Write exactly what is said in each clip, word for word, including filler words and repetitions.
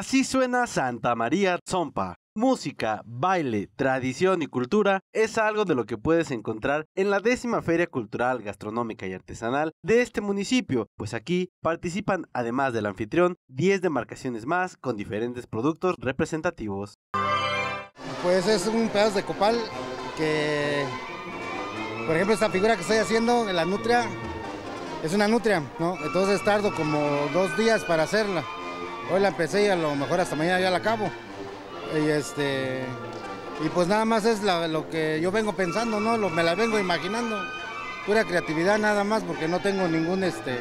Así suena Santa María Tzompa. Música, baile, tradición y cultura es algo de lo que puedes encontrar en la décima Feria Cultural, Gastronómica y Artesanal de este municipio, pues aquí participan, además del anfitrión, diez demarcaciones más con diferentes productos representativos. Pues es un pedazo de copal que, por ejemplo, esta figura que estoy haciendo, la nutria, es una nutria, ¿no? Entonces tardo como dos días para hacerla. Hoy la empecé y a lo mejor hasta mañana ya la acabo. Y este y pues nada más es la, lo que yo vengo pensando, ¿no? Lo, me la vengo imaginando. Pura creatividad nada más, porque no tengo ningún este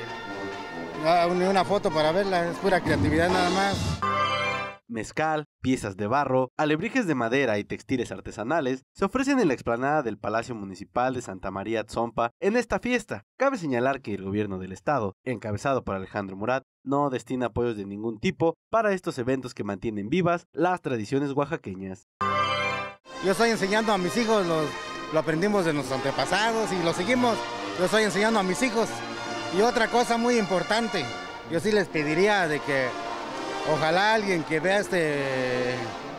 ni una foto para verla, es pura creatividad nada más. Mezcal, piezas de barro, alebrijes de madera y textiles artesanales se ofrecen en la explanada del Palacio Municipal de Santa María Tzompa en esta fiesta. Cabe señalar que el gobierno del estado, encabezado por Alejandro Murat, no destina apoyos de ningún tipo para estos eventos que mantienen vivas las tradiciones oaxaqueñas. Yo estoy enseñando a mis hijos, los, lo aprendimos de nuestros antepasados y lo seguimos. Yo estoy enseñando a mis hijos. Y otra cosa muy importante, yo sí les pediría de que ojalá alguien que vea este,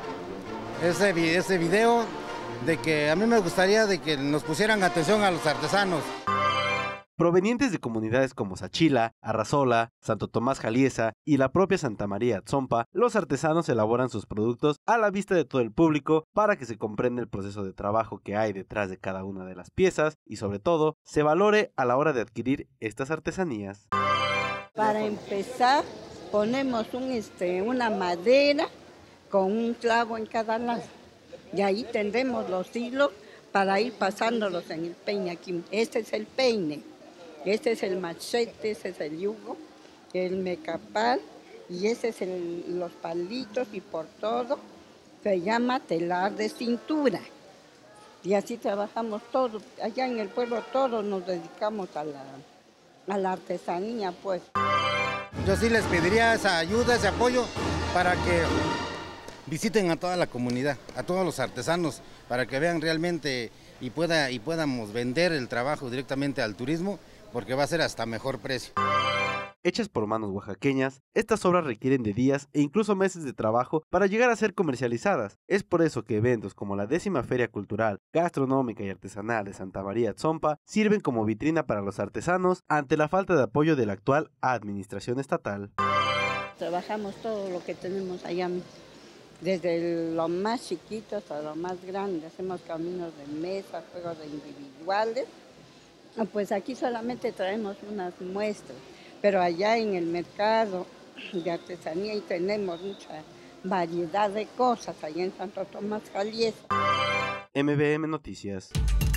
este, este video, de que a mí me gustaría de que nos pusieran atención a los artesanos. Provenientes de comunidades como Sachila, Arrazola, Santo Tomás Jaliesa y la propia Santa María Tzompa, los artesanos elaboran sus productos a la vista de todo el público para que se comprenda el proceso de trabajo que hay detrás de cada una de las piezas y sobre todo se valore a la hora de adquirir estas artesanías. Para empezar, ponemos un, este, una madera con un clavo en cada lado y ahí tendremos los hilos para ir pasándolos en el peine aquí. Este es el peine. Este es el machete, ese es el yugo, el mecapal y ese es el, los palitos y por todo se llama telar de cintura. Y así trabajamos todos, allá en el pueblo todos nos dedicamos a la, a la artesanía pues. Yo sí les pediría esa ayuda, ese apoyo para que visiten a toda la comunidad, a todos los artesanos, para que vean realmente y, pueda, y podamos vender el trabajo directamente al turismo, porque va a ser hasta mejor precio. Hechas por manos oaxaqueñas, estas obras requieren de días e incluso meses de trabajo para llegar a ser comercializadas. Es por eso que eventos como la décima Feria Cultural, Gastronómica y Artesanal de Santa María Tzompa sirven como vitrina para los artesanos ante la falta de apoyo de la actual administración estatal. Trabajamos todo lo que tenemos allá, desde lo más chiquito hasta lo más grande. Hacemos caminos de mesa, juegos de individuales. Pues aquí solamente traemos unas muestras, pero allá en el mercado de artesanía y tenemos mucha variedad de cosas allá en Santo Tomás Jaliesa. M B M Noticias.